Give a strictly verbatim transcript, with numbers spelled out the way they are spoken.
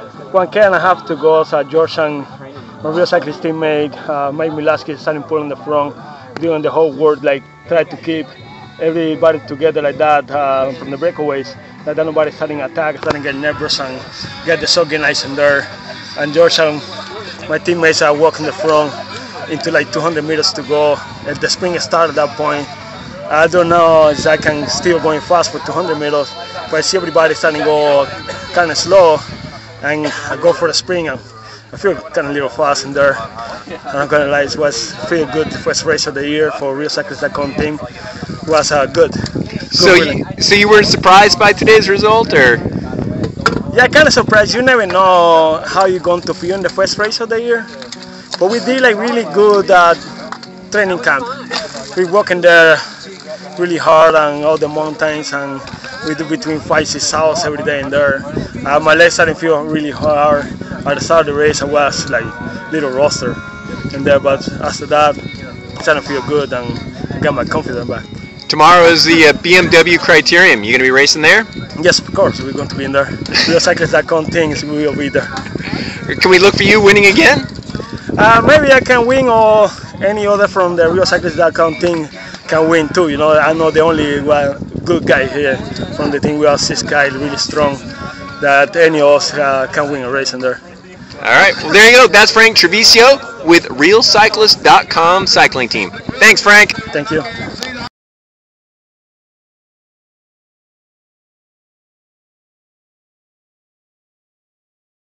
one K and a half to go. So George and my real cyclist teammate, uh, Mike Milaski, starting pull in the front, doing the whole work, like try to keep everybody together like that uh, from the breakaways. That nobody starting attack, starting get nervous and get the soaking ice in there. And George and my teammates are walking the front into like two hundred meters to go. If the sprint started at that point, I don't know if I can still going fast for two hundred meters, but I see everybody starting to go kind of slow, and I go for the sprint. And I feel kind of a little fast in there. I'm not gonna lie, it was feel good. The first race of the year for real cyclists dot com team was uh, good. good. So, you, so you weren't surprised by today's result, or? Yeah, kind of surprised. You never know how you're going to feel in the first race of the year. But we did like really good uh, training camp. We walking there really hard on all the mountains, and we do between five, six hours every day in there. Uh, my legs started to feel really hard. At the start of the race, I was like little roster in there, but after that, I started to feel good and I got my confidence back. Tomorrow is the uh, B M W Criterium. You going to be racing there? Yes, of course, we're going to be in there. real cyclists dot com things, we will be there. Can we look for you winning again? Uh, maybe I can win, or any other from the real cyclists dot com team can win too. You know, I'm not the only one good guy here from the team. We are six guys, really strong, that any of us uh, can win a race in there. All right, well there you go. That's Frank Travieso with real cyclists dot com cycling team. Thanks, Frank. Thank you.